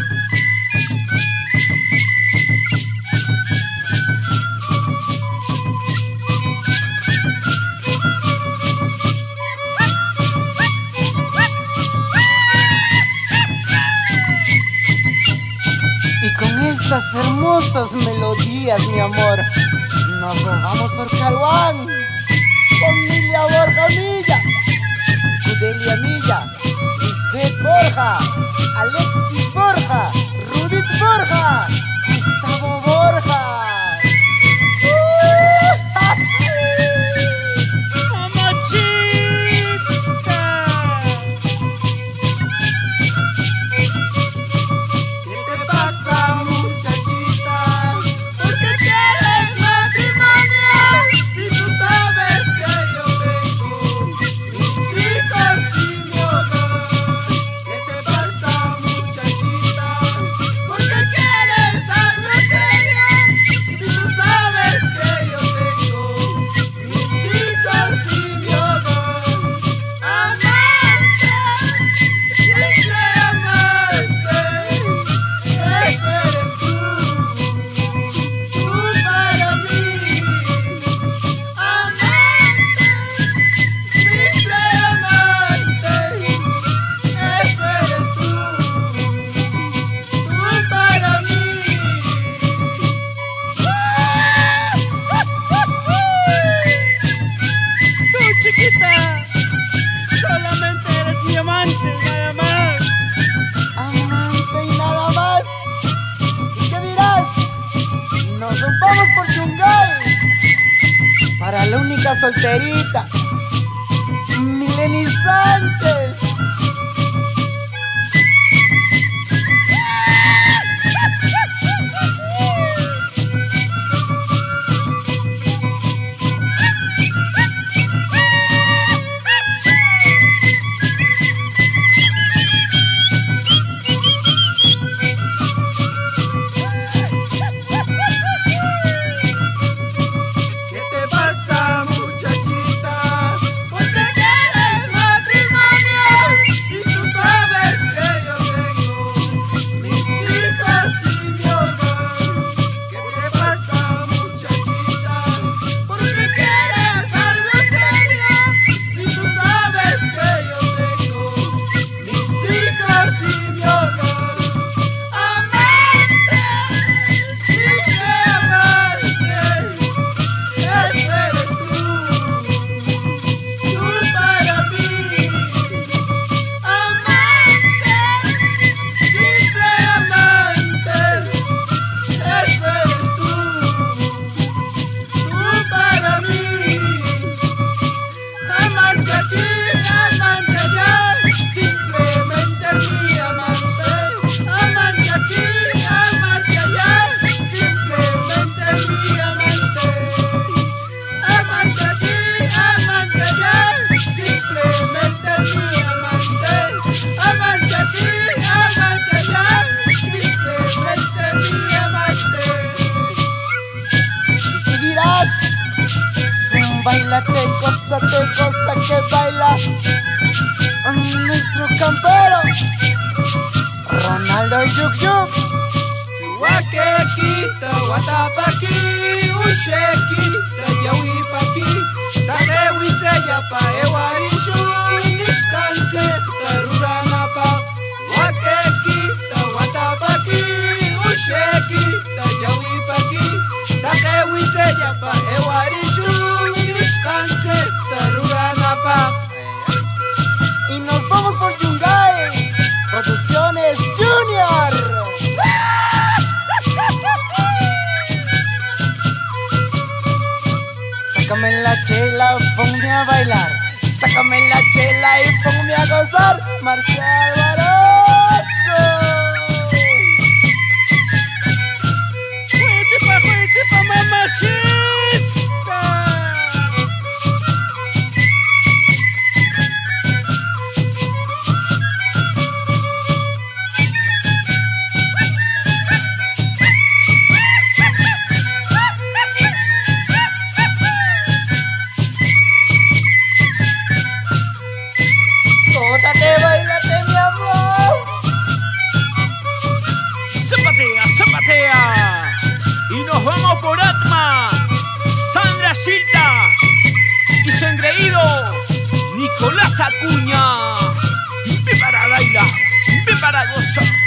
Y con estas hermosas melodías, mi amor, nos vamos por Caruán. Familia Borja Milla, Cudelia Milla, Lisbeth Borja, Alexis Borja, Rudith Borja, Gustavo Borja. Para la única solterita, Mileni Sánchez. Bailate, cosa que baila nuestro campero Ronaldo Yuk Yuk. Wakekita, watapaki, ushekita, yawipaki, takewite yapa ewarishu, nishkante, taruranapa. Wakekita, watapaki, ushekita, yawipaki, takewite yapa ewarishu, nishkante, taruranapa. Y nos vamos por Yungay Producciones Junior. Sácame la chela, ponme a bailar. Sácame la chela y ponme a gozar. Marcial Baroso. Juechipa, mamachita. Gózate, bailate, mi amor. platea. Y nos vamos por Atma, Sandra Silta y su engreído Nicolás Acuña. Ve para bailar, ve para gozar.